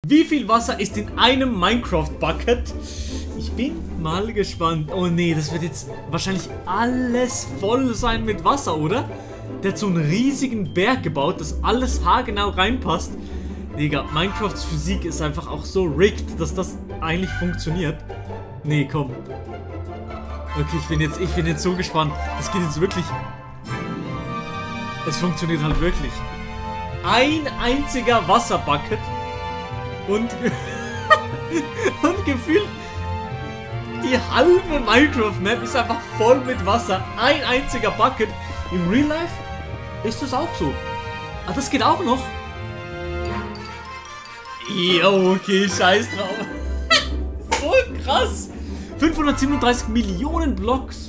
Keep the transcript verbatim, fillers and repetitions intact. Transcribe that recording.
Wie viel Wasser ist in einem Minecraft-Bucket? Ich bin mal gespannt. Oh nee, das wird jetzt wahrscheinlich alles voll sein mit Wasser, oder? Der hat so einen riesigen Berg gebaut, dass alles haargenau reinpasst. Digga, Minecrafts Physik ist einfach auch so rigged, dass das eigentlich funktioniert. Nee, komm. Okay, ich bin jetzt, ich bin jetzt so gespannt. Das geht jetzt wirklich. Es funktioniert halt wirklich. Ein einziger Wasserbucket. Und, und gefühlt die halbe Minecraft-Map ist einfach voll mit Wasser. Ein einziger Bucket. Im Real Life ist das auch so. Ah, das geht auch noch. Jo, okay, scheiß drauf. So krass. fünfhundertsiebenunddreißig Millionen Blocks.